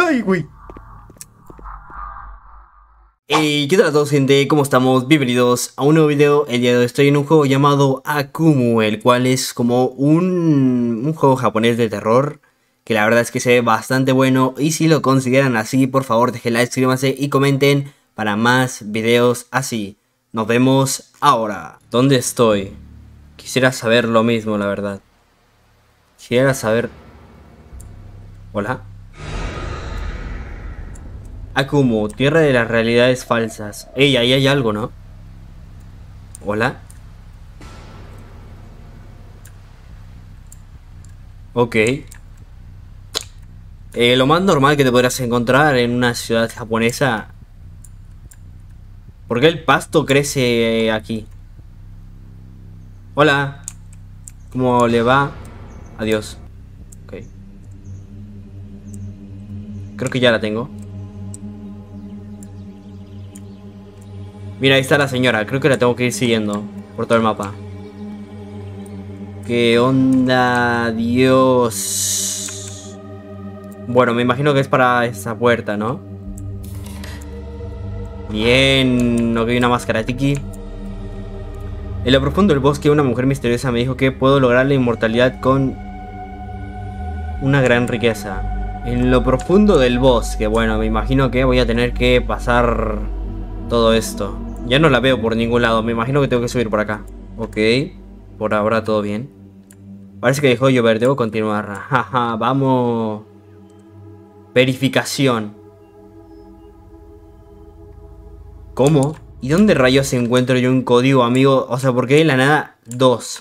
¡Ay, güey! Hey, ¿qué tal a todos, gente? ¿Cómo estamos? Bienvenidos a un nuevo video. El día de hoy estoy en un juego llamado Akumu, el cual es como un juego japonés de terror, que la verdad es que se ve bastante bueno. Y si lo consideran así, por favor dejen like, suscríbanse y comenten para más videos así. Nos vemos ahora. ¿Dónde estoy? Quisiera saber lo mismo, la verdad. Quisiera saber... ¿Hola? Akumu, tierra de las realidades falsas. Ey, ahí hay algo, ¿no? ¿Hola? Ok. Lo más normal que te podrás encontrar en una ciudad japonesa. ¿Por qué el pasto crece aquí? Hola. ¿Cómo le va? Adiós. Ok. Creo que ya la tengo. Mira, ahí está la señora. Creo que la tengo que ir siguiendo por todo el mapa. ¿Qué onda? Dios. Bueno, me imagino que es para esa puerta, ¿no? Bien. No, que hay una máscara tiki. En lo profundo del bosque, una mujer misteriosa me dijo que puedo lograr la inmortalidad con una gran riqueza. En lo profundo del bosque, bueno, me imagino que voy a tener que pasar todo esto. Ya no la veo por ningún lado, me imagino que tengo que subir por acá. Ok, por ahora todo bien. Parece que dejó de llover, debo continuar. Jaja, vamos. Verificación. ¿Cómo? ¿Y dónde rayos encuentro yo un código, amigo? O sea, ¿por qué de la nada 2?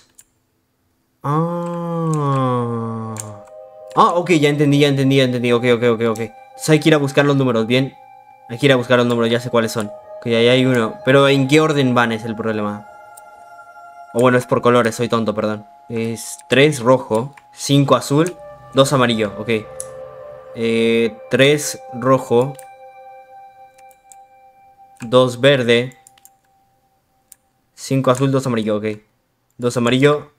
Ah, ok, ya entendí. Ok. Entonces hay que ir a buscar los números, bien. Hay que ir a buscar los números, ya sé cuáles son. Ok, ahí hay uno. Pero ¿en qué orden van es el problema? O bueno, es por colores, soy tonto, perdón. Es 3 rojo, 5 azul, 2 amarillo, ok. 3 rojo, 2 verde, 5 azul, 2 amarillo, ok. 2 amarillo.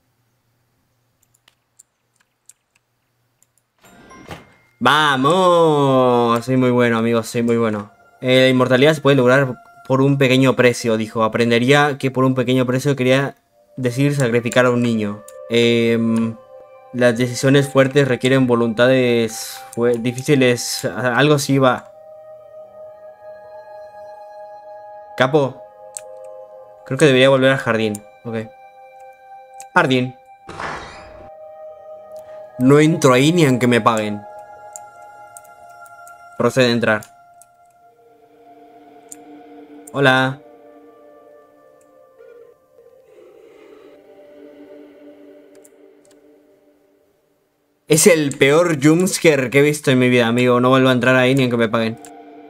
¡Vamos! Soy muy bueno, amigos, soy muy bueno. La inmortalidad se puede lograr por un pequeño precio, dijo. Aprendería que por un pequeño precio quería decir sacrificar a un niño. Las decisiones fuertes requieren voluntades difíciles. Algo así va. Capo. Creo que debería volver al jardín. Ok. Jardín. No entro ahí ni aunque me paguen. Procede a entrar. Hola. Es el peor jumpscare que he visto en mi vida, amigo. No vuelvo a entrar ahí ni aunque me paguen.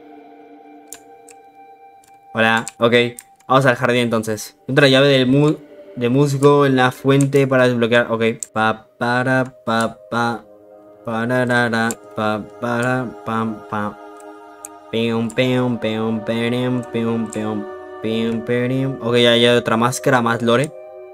Hola. Ok. Vamos al jardín entonces. Entra la llave de musgo en la fuente para desbloquear. Ok. Pararara, para, pam, pam. Peum, peum, peum, peum, peum, peum, peum, peum. Ok, ya hay otra máscara, más lore.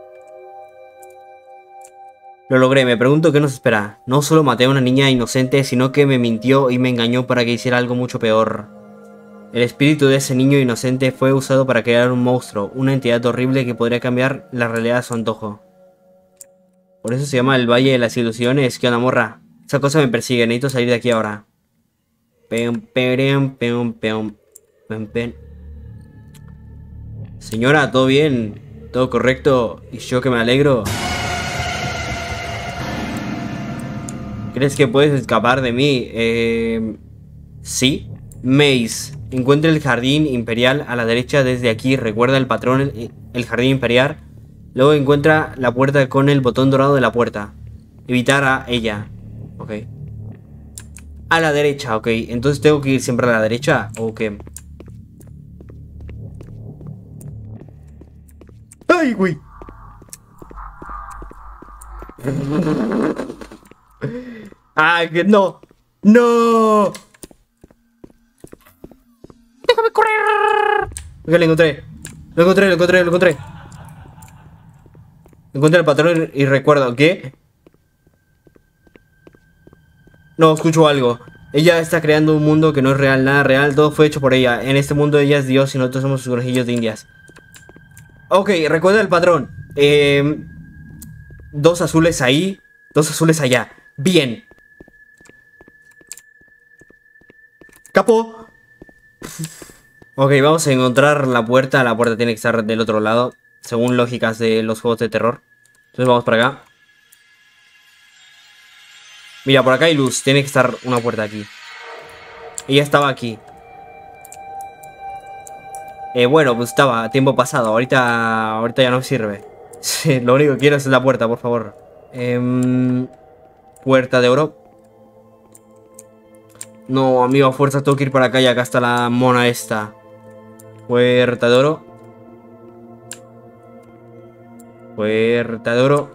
Lo logré, me pregunto qué nos espera. No solo maté a una niña inocente, sino que me mintió y me engañó para que hiciera algo mucho peor. El espíritu de ese niño inocente fue usado para crear un monstruo, una entidad horrible que podría cambiar la realidad a su antojo. Por eso se llama el Valle de las Ilusiones. ¿Qué onda, morra? Esa cosa me persigue, necesito salir de aquí ahora. Señora, ¿todo bien? ¿Todo correcto? ¿Y yo que me alegro? ¿Crees que puedes escapar de mí? Sí. Maze. Encuentra el jardín imperial a la derecha desde aquí. Recuerda el patrón, el jardín imperial. Luego encuentra la puerta con el botón dorado de la puerta. Evitar a ella. Ok. A la derecha, ok. Entonces tengo que ir siempre a la derecha. ¿O qué? ¡Ay, güey! ¡Ay, que no! ¡No! ¡Déjame correr! Ok, lo encontré. Lo encontré. Encontré el patrón y recuerdo. ¿Qué? No, escucho algo. Ella está creando un mundo que no es real, nada real. Todo fue hecho por ella. En este mundo ella es Dios y nosotros somos sus conejillos de indias. Ok, recuerda el patrón. Dos azules ahí, dos azules allá. Bien. Capo. Ok, vamos a encontrar la puerta. La puerta tiene que estar del otro lado, según lógicas de los juegos de terror. Entonces vamos para acá. Mira, por acá hay luz. Tiene que estar una puerta aquí. Ella estaba aquí. Bueno, pues estaba tiempo pasado. Ahorita ya no sirve. Sí, lo único que quiero es la puerta, por favor. Puerta de oro. No, amigo, a fuerza tengo que ir para acá y acá está la mona esta. Puerta de oro. Puerta de oro.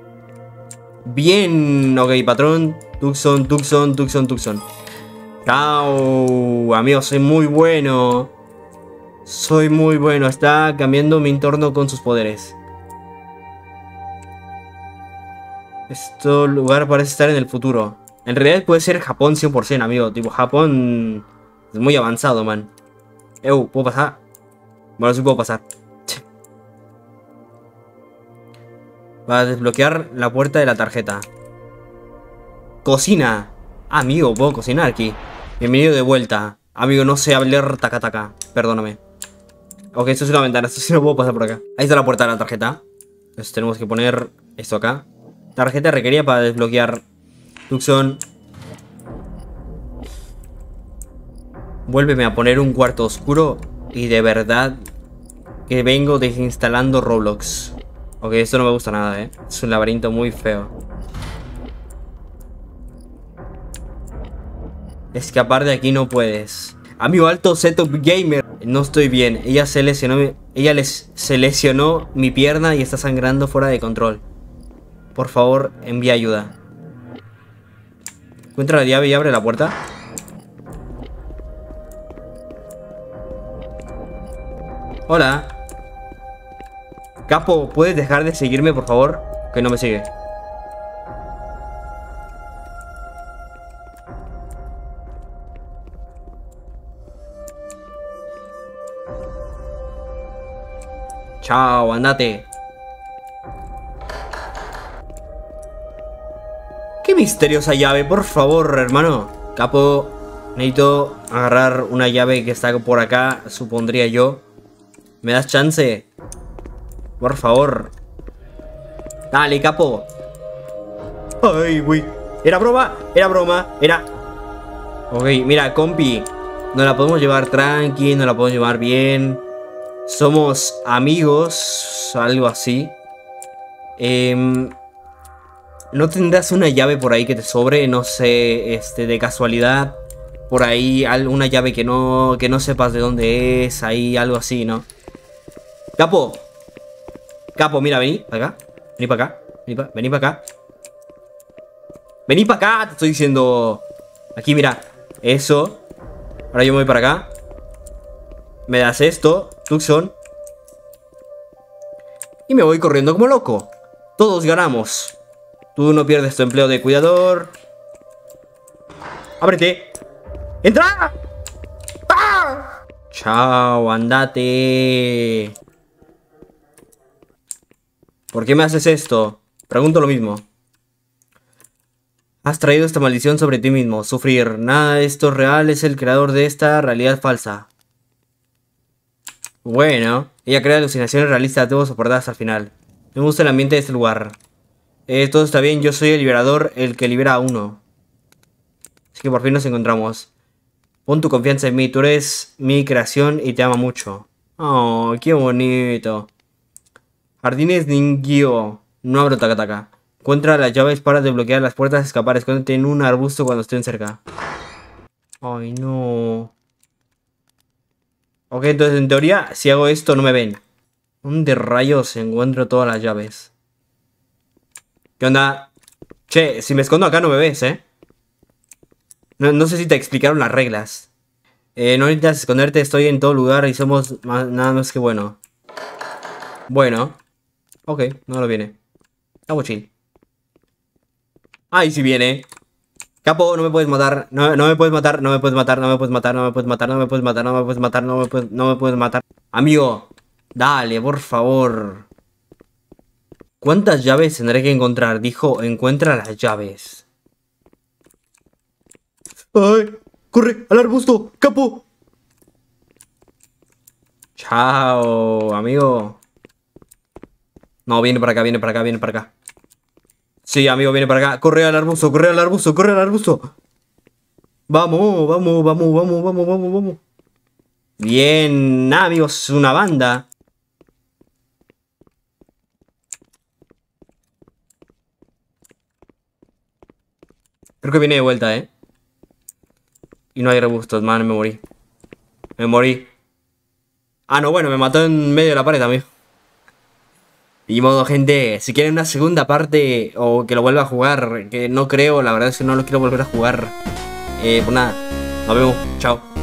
Bien, ok, patrón. Tucson, Tucson, Tucson, Tucson. Chao, amigo, soy muy bueno. Soy muy bueno. Está cambiando mi entorno con sus poderes. Este lugar parece estar en el futuro. En realidad puede ser Japón 100%, amigo. Tipo, Japón es muy avanzado, man. ¿Puedo pasar? Bueno, sí puedo pasar. Para desbloquear la puerta de la tarjeta. Cocina. Ah, amigo, puedo cocinar aquí. Bienvenido de vuelta. Amigo, no sé hablar taca. Perdóname. Ok, esto es una ventana. Esto sí no puedo pasar por acá. Ahí está la puerta de la tarjeta. Entonces tenemos que poner esto acá. Tarjeta requerida para desbloquear. Tucson. Vuélveme a poner un cuarto oscuro. Y de verdad que vengo desinstalando Roblox. Ok, esto no me gusta nada, Es un laberinto muy feo. Escapar de aquí no puedes. Amigo, alto setup gamer. No estoy bien. Ella se lesionó mi pierna y está sangrando fuera de control. Por favor, envía ayuda. Encuentra la llave y abre la puerta. Hola. Capo, ¿puedes dejar de seguirme, por favor? Que no me sigue. Chao, andate. Qué misteriosa llave, por favor, hermano. Capo, necesito agarrar una llave que está por acá, supondría yo. ¿Me das chance? Por favor. Dale, capo. Ay, güey. Era broma, era... Ok, mira, compi. Nos la podemos llevar tranqui, nos la podemos llevar bien. Somos amigos, algo así. ¿No tendrás una llave por ahí que te sobre? No sé, de casualidad. Por ahí una llave que no sepas de dónde es. Ahí algo así, ¿no? Capo. Capo, mira, vení para acá. Vení para acá. Vení para acá. Vení para acá, te estoy diciendo. Aquí, mira. Eso. Ahora yo me voy para acá. Me das esto, Tucson. Y me voy corriendo como loco. Todos ganamos. Tú no pierdes tu empleo de cuidador. ¡Ábrete! ¡Entra! ¡Ah! Chao, andate. ¿Por qué me haces esto? Pregunto lo mismo. Has traído esta maldición sobre ti mismo. Sufrir. Nada de esto es real. Es el creador de esta realidad falsa. Bueno. Ella crea alucinaciones realistas. Debo soportar hasta el final. Me gusta el ambiente de este lugar. Todo está bien. Yo soy el liberador. El que libera a uno. Así que por fin nos encontramos. Pon tu confianza en mí. Tú eres mi creación y te amo mucho. Oh, qué bonito. Jardines Ningyo. No abro taca. Encuentra las llaves para desbloquear las puertas, escapar. Escóndete en un arbusto cuando estén cerca. Ay, no. Ok, entonces en teoría, si hago esto no me ven. ¿Dónde rayos encuentro todas las llaves? ¿Qué onda? Che, si me escondo acá no me ves, No sé si te explicaron las reglas. No necesitas esconderte, estoy en todo lugar y somos nada más que bueno. Bueno. Ok, no lo viene. Estamos chill. Ahí sí viene. Capo, no me puedes matar. No, no me puedes matar, no me puedes matar, no me puedes matar, no me puedes matar, no me puedes matar, no me puedes matar, no me puedes matar. Amigo, dale, por favor. ¿Cuántas llaves tendré que encontrar? Dijo, encuentra las llaves. ¡Ay! ¡Corre! ¡Al arbusto! ¡Capo! Chao, amigo. No, viene para acá, viene para acá, viene para acá. Sí, amigo, viene para acá. Corre al arbusto, corre al arbusto, corre al arbusto. Vamos, vamos, vamos, vamos, vamos, vamos, vamos. Bien, amigos, una banda. Creo que viene de vuelta, ¿eh? Y no hay arbustos, man, me morí. Me morí. Ah, no, bueno, me mató en medio de la pared, amigo. Y modo, gente, si quieren una segunda parte o que lo vuelva a jugar, que no creo, la verdad es que no lo quiero volver a jugar. Pues nada, nos vemos, chao.